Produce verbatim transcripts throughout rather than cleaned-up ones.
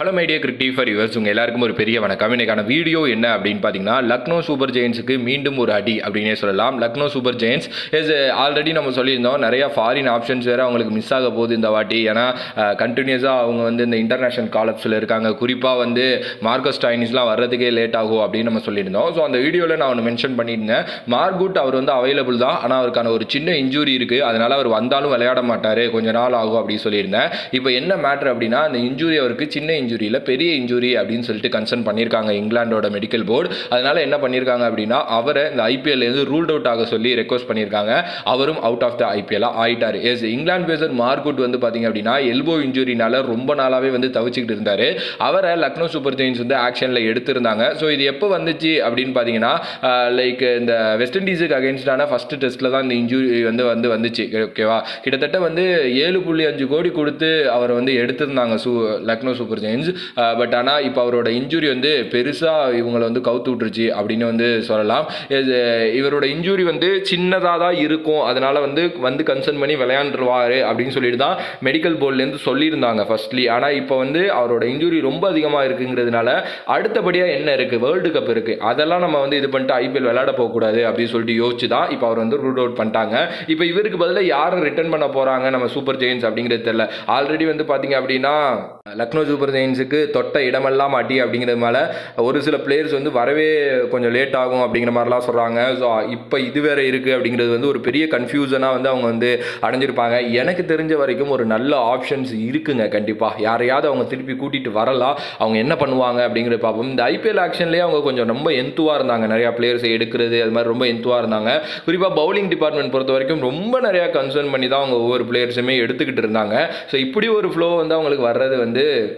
Hello my dear cricket for yours, உங்கள் எல்லாருக்கும் ஒரு பெரிய வணக்கம். இன்னைக்கான வீடியோ என்ன அப்படின்னு பார்த்தீங்கன்னா, லக்னோ சூப்பர் ஜெயின்ஸுக்கு மீண்டும் ஒரு அடி அப்படின்னே சொல்லலாம். Lucknow super giants is already நம்ம சொல்லியிருந்தோம், நிறையா ஃபாரின் ஆப்ஷன்ஸ் வேறு அவங்களுக்கு மிஸ் ஆக போகுது இந்த வாட்டி. ஏன்னா கண்டினியூஸாக அவங்க வந்து இந்த இன்டர்நேஷனல் காலப்ஸில் இருக்காங்க. குறிப்பாக வந்து மார்க்கஸ் ஸ்டாயினிஸ்லாம் வர்றதுக்கே லேட் ஆகும் அப்படின்னு நம்ம சொல்லியிருந்தோம். ஸோ அந்த வீடியோவில் நான் ஒன்று மென்ஷன் பண்ணியிருந்தேன், மார்குட் அவர் வந்து அவைலபிள் தான், ஆனால் அவருக்கான ஒரு சின்ன இன்ஜுரி இருக்குது, அதனால் அவர் வந்தாலும் விளையாட மாட்டார், கொஞ்சம் நாள் ஆகும் அப்படின்னு சொல்லியிருந்தேன். இப்போ என்ன மேட்ரு அப்படின்னா, அந்த இன்ஜுரி அவருக்கு சின்ன இன்ஜுரியில் பெரிய இன்ஜுரி அப்படின்னு சொல்லிட்டு கன்சர்ன் பண்ணியிருக்காங்க இங்கிலாண்டோட மெடிக்கல் போர்டு. அதனால என்ன பண்ணியிருக்காங்க அப்படின்னா, அவரை இந்த ஐபிஎல் இருந்து ரூல்ட் அவுட் ஆக சொல்லி ரெக்வஸ்ட் பண்ணியிருக்காங்க. அவரும் அவுட் ஆஃப் த ஐபிஎல் ஆயிட்டார். எஸ், இங்கிலாந்து பேசர் மார்குட் வந்து பார்த்தீங்க அப்படின்னா எல்போ இன்ஜுரினால ரொம்ப நாளாகவே வந்து தவிச்சுக்கிட்டு இருந்தார். அவரை லக்னோ சூப்பர் ஜெயின்ஸ் வந்து ஆக்ஷனில் எடுத்திருந்தாங்க. ஸோ இது எப்போ வந்துச்சு அப்படின்னு பார்த்தீங்கன்னா, லைக் இந்த வெஸ்ட் இண்டீஸுக்கு அகேன்ஸ்டான ஃபர்ஸ்ட் டெஸ்ட்டில் தான் இந்த இன்ஜுரி வந்து வந்து வந்துச்சு. ஓகேவா, கிட்டத்தட்ட வந்து ஏழு புள்ளி அஞ்சு கோடி கொடுத்து அவரை வந்து எடுத்திருந்தாங்க சூ லக்னோ சூப்பர் ஜெயின்ஸ். பட் ஆனால் இப்போ அவரோட இன்ஜுரி வந்து பெருசாக இவங்களை வந்து கவுத்து விட்டுருச்சு அப்படின்னு வந்து சொல்லலாம். இவரோட இன்ஜுரி வந்து சின்னதாக தான் இருக்கும், அதனால் வந்து வந்து கன்சர்ன் பண்ணி விளையாண்டுருவார் அப்படின்னு சொல்லிட்டு தான் மெடிக்கல் போர்ட்லேருந்து சொல்லியிருந்தாங்க ஃபர்ஸ்ட்லி. ஆனால் இப்போ வந்து அவரோட இன்ஜுரி ரொம்ப அதிகமாக இருக்குங்கிறதுனால அடுத்தபடியாக என்ன இருக்குது, வேர்ல்டு கப் இருக்குது, அதெல்லாம் நம்ம வந்து இது பண்ணிட்டு ஐபிஎல் விளையாட போகக்கூடாது அப்படின்னு சொல்லிட்டு யோசிச்சு தான் இப்போ அவர் வந்து ரூல் அவுட் பண்ணிட்டாங்க. இப்போ இவருக்கு பதிலாக யாரை ரிட்டர்ன் பண்ண போகிறாங்க நம்ம சூப்பர் ஜெயின்ஸ் அப்படிங்கிறது தெரியல. ஆல்ரெடி வந்து பார்த்தீங்க அப்படின்னா லக்னோ சூப்பர் ஜெயின்ஸுக்கு தொட்ட இடமெல்லாம் அடி அப்படிங்கிறதுனால ஒரு சில பிளேயர்ஸ் வந்து வரவே கொஞ்சம் லேட் ஆகும் அப்படிங்கிற மாதிரிலாம் சொல்கிறாங்க. ஸோ இப்போ இது வேறு இருக்குது அப்படிங்கிறது வந்து ஒரு பெரிய கன்ஃபியூஷனாக வந்து அவங்க வந்து அடைஞ்சிருப்பாங்க. எனக்கு தெரிஞ்ச வரைக்கும் ஒரு நல்ல ஆப்ஷன்ஸ் இருக்குங்க, கண்டிப்பாக யாரையாவது அவங்க திருப்பி கூட்டிகிட்டு வரலாம். அவங்க என்ன பண்ணுவாங்க அப்படிங்கிறத பார்ப்போம். இந்த ஐபிஎல் ஆக்ஷன்லேயே அவங்க கொஞ்சம் ரொம்ப எந்துவாக இருந்தாங்க, நிறையா பிளேயர்ஸை எடுக்கிறது அது மாதிரி ரொம்ப எந்துவாக இருந்தாங்க. குறிப்பாக பவுலிங் டிபார்ட்மெண்ட் பொறுத்த வரைக்கும் ரொம்ப நிறையா கன்சர்ன் பண்ணி தான் அவங்க ஒவ்வொரு பிளேயர்ஸுமே எடுத்துக்கிட்டு இருந்தாங்க. ஸோ இப்படி ஒரு ஃப்ளோ வந்து அவங்களுக்கு வர்றது வந்து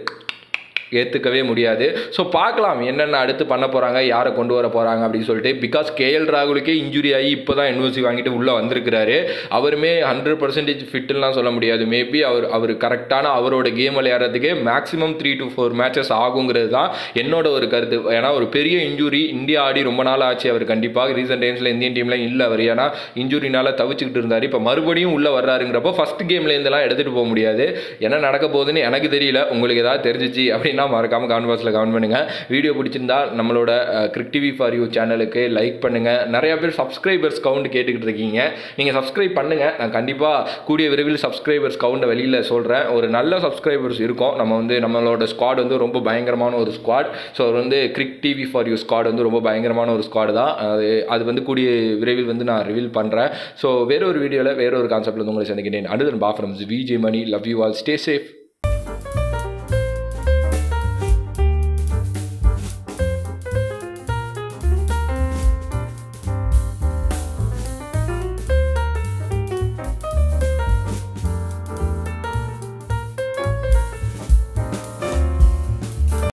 ஏற்றுக்கவே முடியாது. ஸோ பார்க்கலாம் என்னென்ன அடுத்து பண்ண போகிறாங்க, யாரை கொண்டு வர போகிறாங்க அப்படின்னு சொல்லிட்டு. பிகாஸ் கேஎல் ராகுலுக்கே இன்ஜுரி ஆகி இப்போ தான் என்ஓசி வாங்கிட்டு உள்ளே வந்திருக்கிறாரு. அவருமே ஹண்ட்ரட் பர்சன்டேஜ் ஃபிட்டுலாம் சொல்ல முடியாது. மேபி அவர் அவர் கரெக்டான அவரோட கேம் விளையாடுறதுக்கே maximum three to four matches ஆகுங்கிறது தான் என்னோட ஒரு கருத்து. ஏன்னா ஒரு பெரிய இன்ஜுரி, இந்தியா ஆடி ரொம்ப நாள் ஆச்சு, அவர் கண்டிப்பாக ரீசெண்ட் டைம்ஸில் இந்தியன் டீமில் இல்லை அவர், ஏன்னா இன்ஜுரினால தவிச்சுக்கிட்டு இருந்தார். இப்போ மறுபடியும் உள்ளே வர்றாருங்கிறப்போ ஃபர்ஸ்ட் கேம்லேருந்துலாம் எடுத்துகிட்டு போக முடியாது. என்ன நடக்க போகுதுன்னு எனக்கு தெரியல. உங்களுக்கு ஏதாவது தெரிஞ்சிச்சு அப்படின்னா மறக்காம கமெண்ட் பாக்ஸில் கமெண்ட் பண்ணுங்க. வீடியோ பிடிச்சிருந்தா நம்மளோட கிரிக் டிவி ஃபார் யூ சேனலுக்கு லைக் பண்ணுங்க. நிறைய பேர் சப்ஸ்கிரைபர்ஸ் கவுண்ட் கேட்டுக்கிட்டு இருக்கீங்க, நீங்க சப்ஸ்கிரைப் பண்ணுங்க. நான் கண்டிப்பா கூடிய விரைவில் சப்ஸ்கிரைபர்ஸ் கவுண்ட் வெளியில சொல்றேன். ஒரு நல்ல சப்ஸ்கிரைபர்ஸ் இருக்கும். நம்ம வந்து நம்மளோட ஸ்குவாட் வந்து ரொம்ப பயங்கரமான ஒரு ஸ்குவாட். ஸோ அது வந்து Cric TV for you squad வந்து ரொம்ப பயங்கரமான ஒரு ஸ்குவாட் தான். அது அது வந்து கூடிய விரைவில் வந்து நான் ரிவீல் பண்றேன். ஸோ வேற ஒரு வீடியோவில் வேற ஒரு கான்செப்ட்ல வந்து உங்களை சந்திக்கிறேன். அடுத்த பாஃப்ரம் Vijay Mani. Love you all, stay safe.